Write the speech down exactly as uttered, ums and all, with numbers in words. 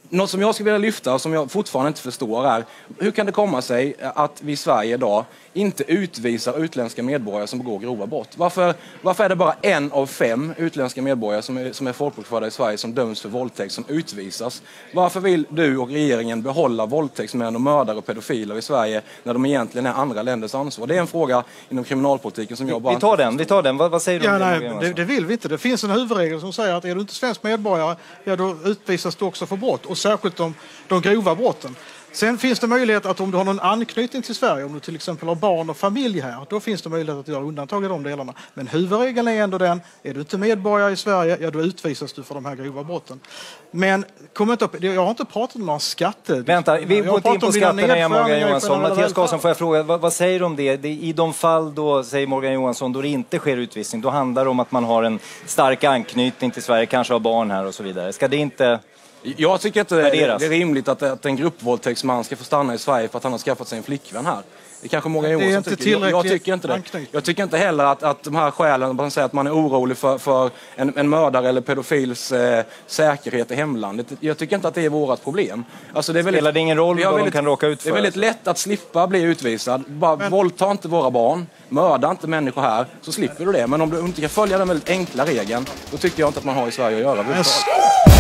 Något som jag skulle vilja lyfta och som jag fortfarande inte förstår är hur kan det komma sig att vi i Sverige idag inte utvisar utländska medborgare som begår grova brott? Varför, varför är det bara en av fem utländska medborgare som är, som är folkbokförda i Sverige som döms för våldtäkt som utvisas? Varför vill du och regeringen behålla våldtäktsmän och mördare och pedofiler i Sverige när de egentligen är andra länders ansvar? Det är en fråga inom kriminalpolitiken som jag bara... Vi tar den, vi tar den. Vad, vad säger du ja, om det? nej, det? Det vill vi inte. Det finns en huvudregel som säger att är du inte svensk medborgare, ja då utvisas du också för brott. Och särskilt de, de grova brotten. Sen finns det möjlighet att om du har någon anknytning till Sverige, om du till exempel har barn och familj här, då finns det möjlighet att göra undantag i de delarna. Men huvudregeln är ändå den, är du inte medborgare i Sverige, ja då utvisas du för de här grova brotten. Men kom inte upp, jag har inte pratat om några skatter. Vänta, vi går inte in på skatterna igen, Morgan Johansson. Mattias Karlsson, får jag fråga, vad, vad säger du om det? det? I de fall då, säger Morgan Johansson, då det inte sker utvisning, då handlar det om att man har en stark anknytning till Sverige, kanske har barn här och så vidare. Ska det inte... Jag tycker inte det är, det är rimligt att, att en gruppvåldtäktsman ska få stanna i Sverige för att han har skaffat sig en flickvän här. Det kanske Morgan Johansson tycker. Jag, jag tycker inte det. Anknytning. Jag tycker inte heller att, att de här skälen, man säger att man är orolig för, för en, en mördare eller pedofils eh, säkerhet i hemlandet. Jag tycker inte att det är vårt problem. Alltså, det är väldigt, Spelar det ingen roll vad väldigt, de kan råka ut för? Det är väldigt lätt att slippa bli utvisad. Bara men, våldta inte våra barn, mörda inte människor här, så slipper du det. Men om du inte kan följa den väldigt enkla regeln, då tycker jag inte att man har i Sverige att göra.